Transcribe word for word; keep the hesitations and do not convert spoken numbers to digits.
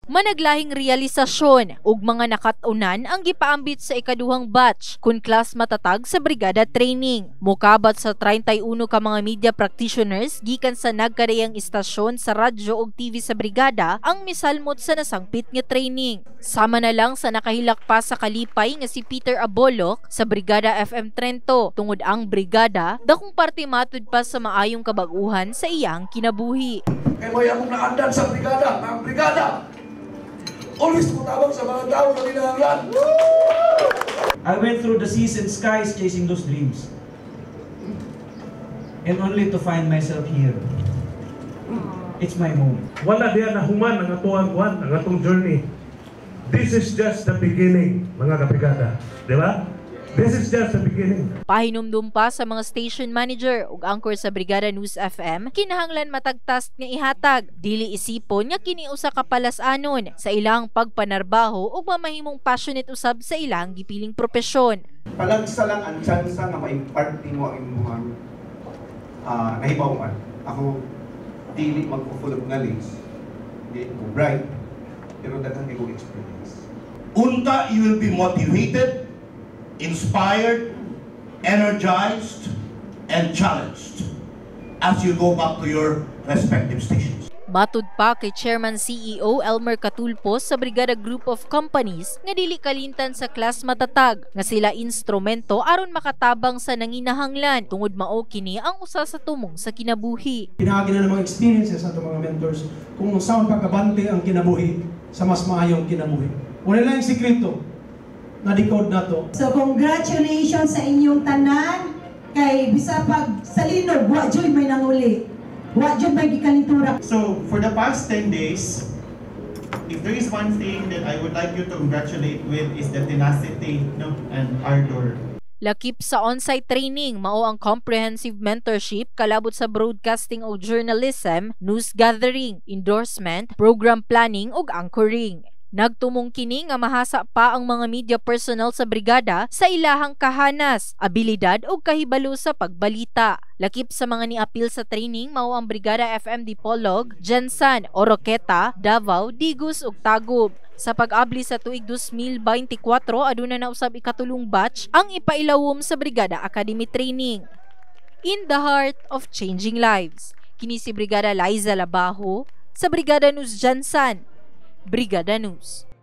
Managlahing realisasyon ug mga nakatunan ang gipaambit sa ikaduhang batch kun class matatag sa brigada training. Mokabat sa thirty-one ka mga media practitioners gikan sa nagkadayang istasyon sa radyo ug T V sa brigada ang misalmot sa nasangpit nga training. Sama na lang sa nakahilak pa sa kalipay nga si Peter Abolok sa Brigada F M Trento tungod ang brigada dakong parte matud pa sa maayong kabag-uhan sa iyang kinabuhi. Kay may akong naandan sa brigada, ang brigada always mutabang sa mga tao na kinahanglan. I went through the seas and skies chasing those dreams. And only to find myself here. It's my home. Wala diyan na human ang atuang kuan, ang atong journey. This is just the beginning, mga kabrigada. Di ba? This is just the beginning. Pahinumdum pa sa mga station manager ug anchor sa Brigada News F M, kinahanglan matagtas nga ihatag, dili isipon nga kini usa ka palasanon sa ilang pagpanarbaho ug mamahimong passionate usab sa ilang gipiling propesyon. Palagsa lang ang tsansa nga ma-impart nimo ang imong uh, nahibawan. Ako dili magpo-full nga links. Di ko bright, pero daghang ko experience. Unta, you will be motivated, inspired, energized, and challenged as you go back to your respective stations. Matud pa kay Chairman C E O Elmer Catulpos sa Brigada Group of Companies nga dili kalintan sa class matatag nga sila instrumento aron makatabang sa nanginahanglan tungod mao kini ang usa sa tumong sa kinabuhi. Pinagi na ng mga experiences sa atong mga mentors kung saan pagkabante ang kinabuhi sa mas maayong kinabuhi. Wala lang yung sikreto na decode na to. So congratulations sa inyong tanan kay bisa pag sa linog wa joy may nanguli. Wa joy may gikalintura. So for the past ten days, if there is one thing that I would like you to congratulate with is the tenacity, no, and ardor. Lakip sa on-site training mao ang comprehensive mentorship kalabot sa broadcasting o journalism, news gathering, endorsement, program planning ug anchoring. Nagtumong kini nga mahasa pa ang mga media personnel sa brigada sa ilahang kahanas, abilidad ug kahibalo sa pagbalita. Lakip sa mga niapil sa training mao ang Brigada F M Dipolog, Jensan, Oroqueta, Davao, Digus ug Tagub. Sa pag-abli sa tuig twenty twenty-four aduna na usab ikatulong batch ang ipailawom sa Brigada Academy Training. In the heart of changing lives. Kini si Brigada Liza Labajo sa Brigada News Jensan. Brigada News.